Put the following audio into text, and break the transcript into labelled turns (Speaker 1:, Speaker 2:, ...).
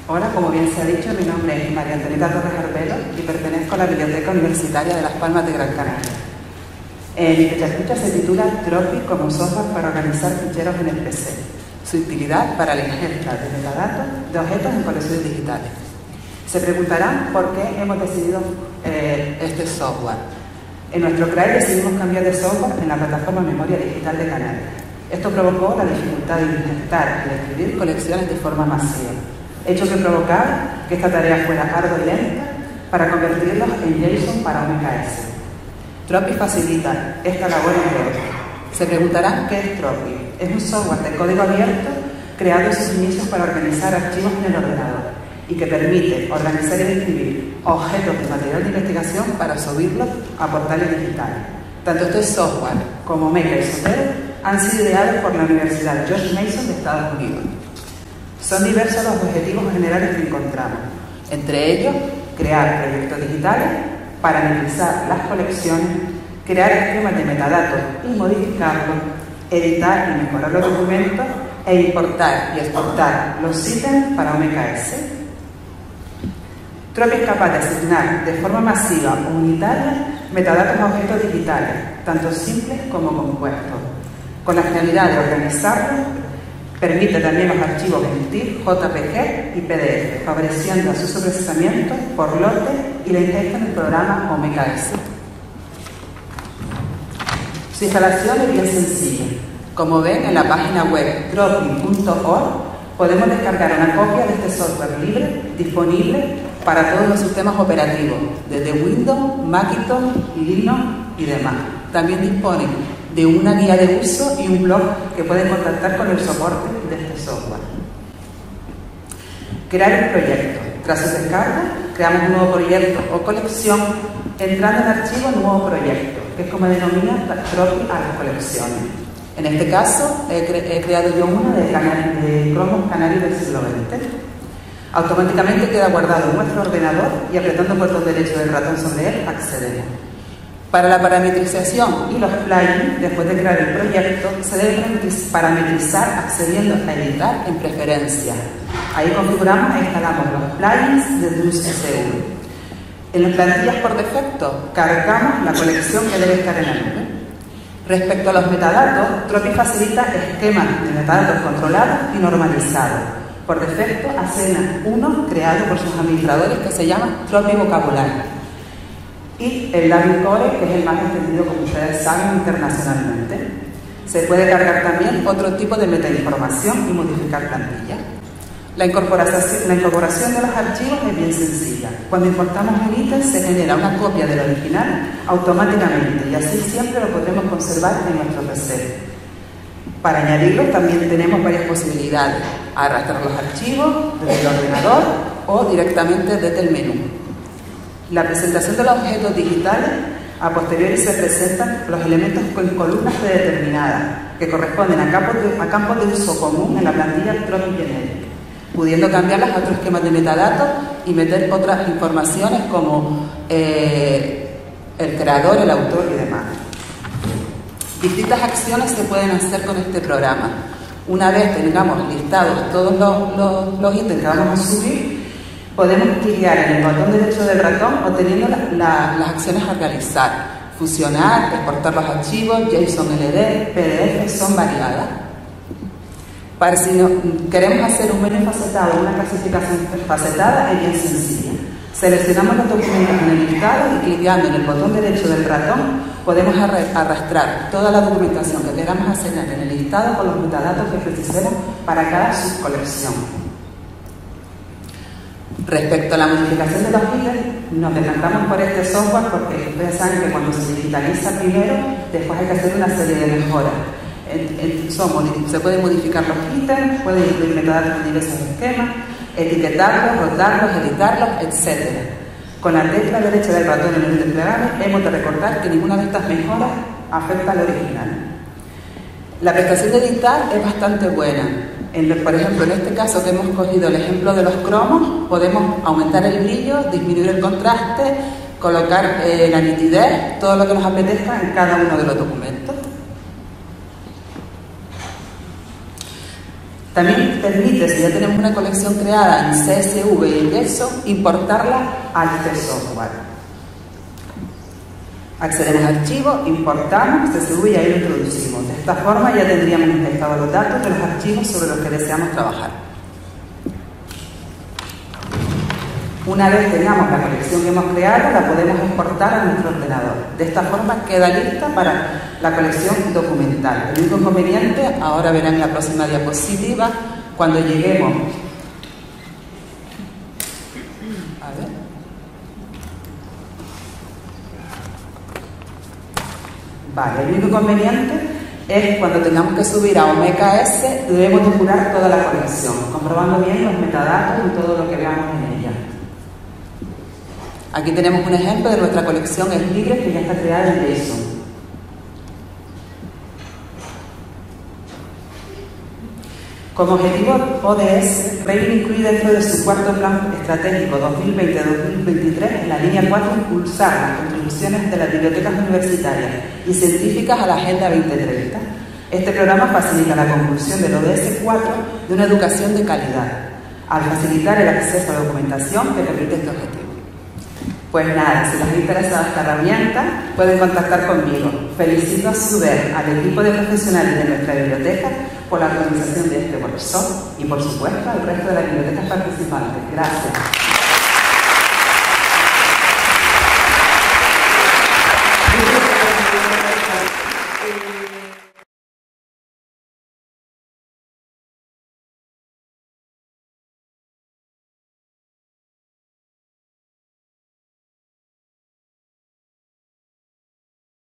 Speaker 1: Hola, como bien se ha dicho, mi nombre es María Antonieta Torres Arbelo y pertenezco a la Biblioteca Universitaria de Las Palmas de Gran Canaria. Mi fecha se titula Tropi como software para organizar ficheros en el PC. Su utilidad para la ingesta de metadatos de objetos en colecciones digitales. Se preguntarán por qué hemos decidido este software. En nuestro CRAE decidimos cambiar de software en la plataforma Memoria Digital de Canarias. Esto provocó la dificultad de ingestar y de escribir colecciones de forma masiva, hecho que provocaba que esta tarea fuera ardua y lenta para convertirlos en JSON para OMKS. Tropi facilita esta labor entre otros. Se preguntarán qué es Tropi. Es un software de código abierto creado en sus inicios para organizar archivos en el ordenador y que permite organizar y escribir objetos de material de investigación para subirlos a portales digitales. Tanto este software como Maker y Zotero han sido ideados por la Universidad George Mason de Estados Unidos. Son diversos los objetivos generales que encontramos, entre ellos, crear proyectos digitales, parametrizar las colecciones, crear esquemas de metadatos y modificarlos, editar y mejorar los documentos e importar y exportar los ítems para OMKS. Tropi es capaz de asignar de forma masiva o unitaria metadatos a objetos digitales, tanto simples como compuestos, con la finalidad de organizarlos. Permite también los archivos en TIFF, JPG y PDF, favoreciendo su procesamiento por lote y la ingesta en el programa OMKS. Su instalación es bien sencilla. Como ven en la página web tropi.org, podemos descargar una copia de este software libre disponible para todos los sistemas operativos, desde Windows, Macintosh, Linux y demás. También disponen de una guía de uso y un blog que pueden contactar con el soporte de este software. Crear un proyecto. Tras su descarga, creamos un nuevo proyecto o colección entrando en archivo nuevo proyecto, que es como denomina Tropi a las colecciones. En este caso, he creado yo una de cromos canarios del siglo XX. Automáticamente queda guardado en nuestro ordenador y apretando el botón derecho del ratón sobre él, accedemos. Para la parametrización y los plugins, después de crear el proyecto, se deben parametrizar accediendo a editar en preferencias. Ahí configuramos e instalamos los plugins de DUS-SU. En las plantillas por defecto, cargamos la colección que debe estar en la nube. Respecto a los metadatos, Tropi facilita esquemas de metadatos controlados y normalizados. Por defecto, asigna uno creado por sus administradores que se llama Tropi Vocabulario. Y el Latin Core, que es el más extendido, como ustedes saben, internacionalmente. Se puede cargar también otro tipo de metainformación y modificar plantillas. La incorporación de los archivos es bien sencilla. Cuando importamos un ítem, se genera una copia del original automáticamente y así siempre lo podremos conservar en nuestro PC. Para añadirlo también tenemos varias posibilidades: arrastrar los archivos desde el ordenador o directamente desde el menú. La presentación de los objetos digitales, a posteriori se presentan los elementos con columnas predeterminadas que corresponden a campos de uso común en la plantilla Tropi Generic, pudiendo cambiarlas a otro esquema de metadatos y meter otras informaciones como el creador, el autor y demás. Distintas acciones se pueden hacer con este programa. Una vez tengamos listados todos los ítems que vamos a subir, podemos clicar en el botón derecho del ratón obteniendo las acciones a realizar. Fusionar, exportar los archivos, JSON, LD, PDF son variadas. Para si queremos hacer un menú facetado o una clasificación facetada, es bien sencilla. Seleccionamos los documentos en el listado y clicando en el botón derecho del ratón podemos arrastrar toda la documentación que queramos asignar en el listado con los metadatos que precisemos para cada subcolección. Respecto a la modificación de los ítems, nos decantamos por este software porque ustedes saben que cuando se digitaliza primero, después hay que hacer una serie de mejoras. Se pueden modificar los ítems, pueden incluir metadatos en diversos esquemas, etiquetarlos, rotarlos, editarlos, etc. Con la tecla derecha del ratón en el desplegable hemos de recordar que ninguna de estas mejoras afecta al original. La prestación de editar es bastante buena. Por ejemplo, en este caso que hemos cogido el ejemplo de los cromos, podemos aumentar el brillo, disminuir el contraste, colocar la nitidez, todo lo que nos apetezca en cada uno de los documentos. También permite, si ya tenemos una colección creada en CSV y en IESO, importarla a este software. Accedemos al archivo, importamos CSV y ahí lo introducimos. De esta forma ya tendríamos inspectados los datos de los archivos sobre los que deseamos trabajar. Una vez tengamos la colección que hemos creado, la podemos exportar a nuestro ordenador. De esta forma queda lista para la colección documental. El único inconveniente, ahora verán en la próxima diapositiva, cuando lleguemos. A ver. Vale, el único inconveniente es cuando tengamos que subir a OMKS, debemos depurar toda la colección, comprobando bien los metadatos y todo lo que veamos en ella. Aquí tenemos un ejemplo de nuestra colección Es Libre, que ya está creada en JSON. Como objetivo ODS, REIN incluye dentro de su cuarto plan estratégico 2020-2023 en la línea 4 impulsar las contribuciones de las bibliotecas universitarias y científicas a la Agenda 2030. Este programa facilita la conclusión del ODS 4 de una educación de calidad, al facilitar el acceso a la documentación que permite este objetivo. Pues nada, si les ha interesado esta herramienta, pueden contactar conmigo. Felicito a su vez al equipo de profesionales de nuestra biblioteca por la organización de este workshop y, por supuesto, al resto de las bibliotecas participantes. Gracias.